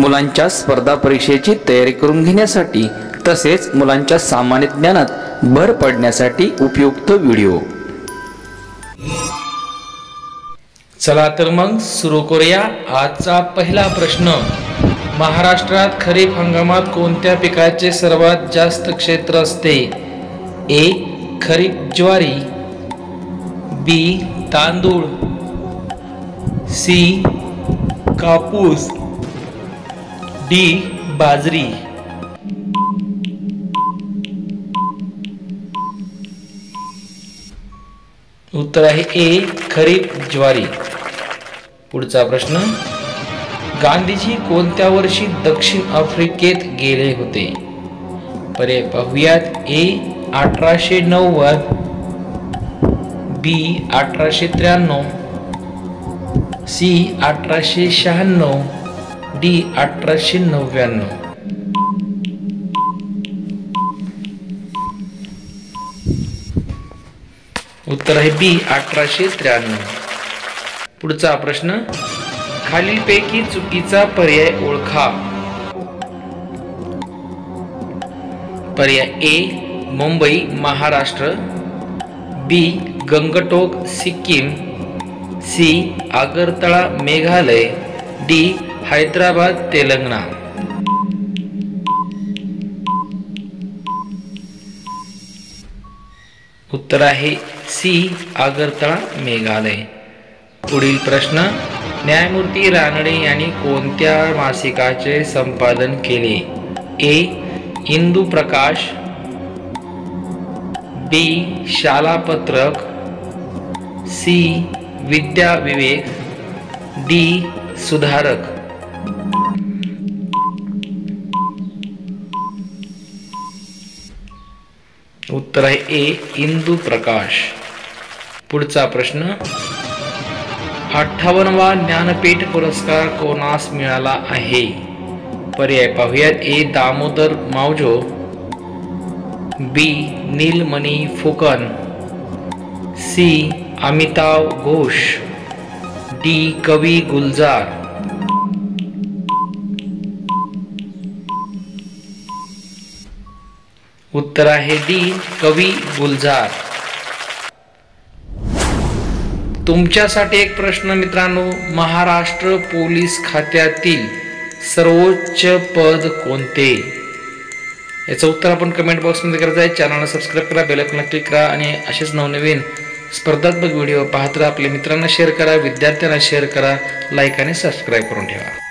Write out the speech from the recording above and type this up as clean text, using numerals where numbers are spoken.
मुलांच्या स्पर्धा परीक्षेची तयारी करून घेण्यासाठी तसेच मुलांच्या सामान्य ज्ञानात भर पडण्यासाठी उपयुक्त व्हिडिओ। चला तर मग सुरू करूया आजचा पहिला प्रश्न। महाराष्ट्रात खरीप हंगामात कोणत्या पिकाचे सर्वात जास्त क्षेत्र असते? ए खरीप ज्वारी, बी तांदूळ, सी कापूस, डी बाजरी। उत्तर आहे ए खरीप ज्वारी। पुढचा प्रश्न, गांधीजी कोणत्या वर्षी दक्षिण आफ्रिकेत गेले होते? पर्याय पाहूयात। A 1890, B 1893, C 1896, D 1899। उत्तर आहे बी 1893। पुढचा प्रश्न, खालीलपैकी चुकीचा पर्याय ओळखा। पर्याय A Mumbai Maharashtra, B Gangtok Sikkim, C Agartala Meghalaya, D Hyderabad Telangana. उत्तर आहे सी आगरतळा मेघालय। पुढील प्रश्न, न्यायमूर्ती रानडे यांनी कोणत्या मासिकाचे संपादन केले? ए इंदू प्रकाश, बी शाला पत्रक, सी विद्या विवेक, डी सुधारक। उत्तर आहे ए इंदू प्रकाश। पुढचा प्रश्न, 58वा ज्ञानपीठ पुरस्कार कोणास मिळाला आहे? पर्याय पाहूयात। A Damodar Mauzo, B Nilmani Phookan, C Amitav Ghosh, D कवी गुलजार। उत्तर आहे डी कवी गुलजार। तुमच्यासाठी एक प्रश्न मित्रांनो, महाराष्ट्र पोलीस खात्यातील सर्वोच्च पद कोणते? याचं उत्तर आपण कमेंट बॉक्समध्ये करायचं आहे। चॅनलला सबस्क्राईब करा, बेल आयकॉनला क्लिक करा आणि असेच नवनवीन स्पर्धात्मक व्हिडिओ पाहत राहा। आपल्या मित्रांना शेअर करा, विद्यार्थ्यांना शेअर करा, लाईक आणि सबस्क्राईब करून ठेवा।